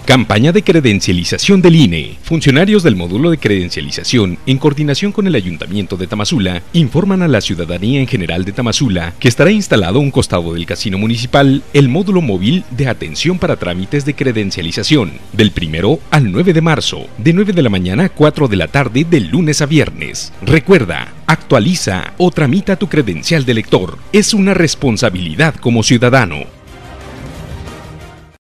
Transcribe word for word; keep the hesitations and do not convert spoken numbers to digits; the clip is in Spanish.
Campaña de credencialización del I N E. Funcionarios del módulo de credencialización, en coordinación con el Ayuntamiento de Tamazula, informan a la ciudadanía en general de Tamazula que estará instalado a un costado del casino municipal el módulo móvil de atención para trámites de credencialización, del primero al nueve de marzo, de nueve de la mañana a cuatro de la tarde de lunes a viernes. Recuerda, actualiza o tramita tu credencial de lector. Es una responsabilidad como ciudadano.